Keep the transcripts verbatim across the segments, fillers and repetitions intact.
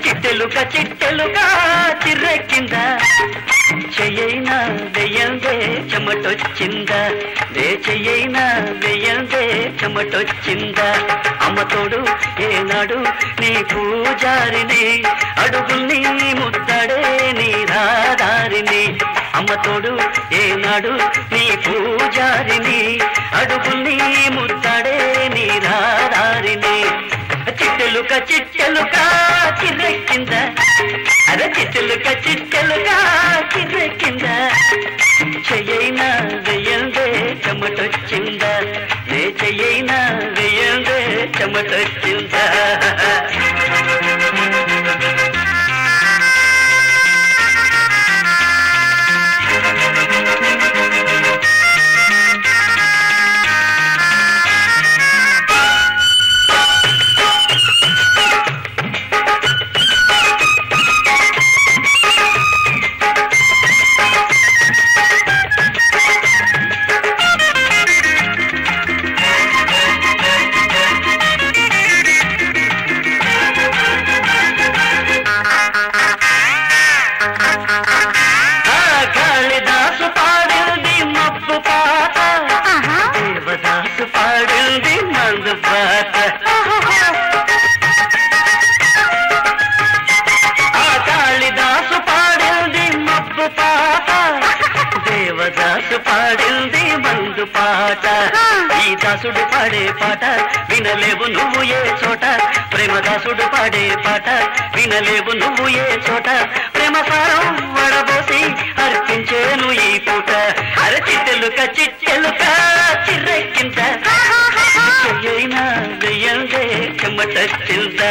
చిట్టెలుక చిట్టెలుక చిర్రెక్కిందా చెయ్యైనా వెయ్యందే చెమటొచ్చిందా రే చెయ్యైనా వెయ్యందే చెమటొచ్చిందా అమ్మ తోడు ఏనాడు నీ పూజారిని అడుగుల్ని ముద్దడే నీ రాదారిని అమ్మ తోడు ఏనాడు నీ పూజారిని అడుగుల్ని ముద్దడే నీ రాదారిని చిట్టెలుక చిట్టెలుక చిర్రెక్కిందా అరే చిట్టెలుక చిట్టెలుక చిర్రెక్కిందా చెయ్యైనా వెయ్యందే చెమటొచ్చిందా నే చెయ్యైనా వెయ్యందే చెమటొచ్చిందా దాసుడు పాడే పాట వినలేవు నువ్వు ఏ చోట ప్రేమదాసుడు పాడే పాట వినలేవు నువ్వు ఏ చోట ప్రేమ సారం వడబోసి అర్పించేను ఈ పూట అర చిట్టెలుక చిట్టెలుక చిర్రెక్కింత చెయ్యైనా వెయ్యందే చెమటొచ్చిందా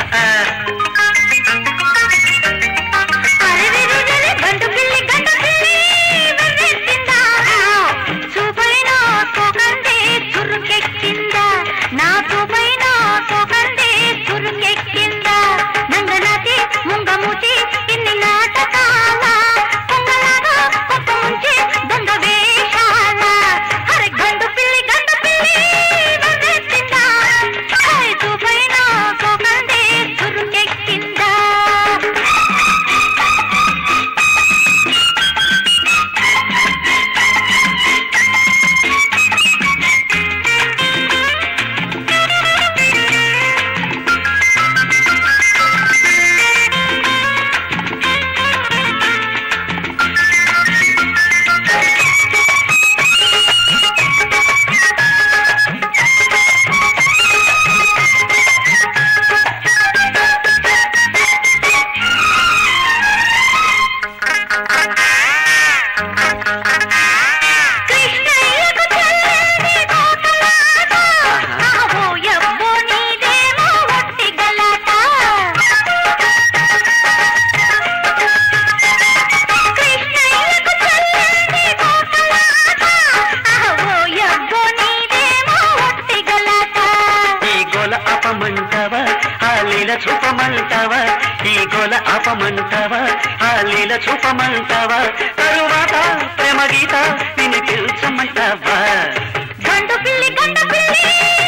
చూపమంటావా ఈ గోల ఆపమంటావా ఆ లీల చూపమంటావా తరువాత ప్రేమ గీత నిన్ను తెలుసమంటావా గండు పిల్లి గండు పిల్లి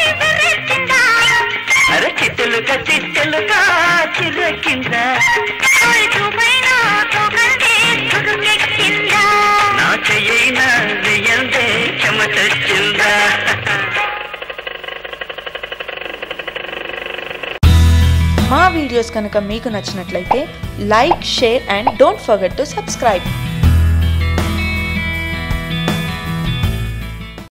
అరే చిట్టెలుక చిట్టెలుక చిర్రెక్కిందా నా చెయ్యైనా వెయ్యందే చెమటొచ్చిందా మా వీడియోస్ కనుక మీకు నచ్చినట్లయితే like, share and don't forget to subscribe.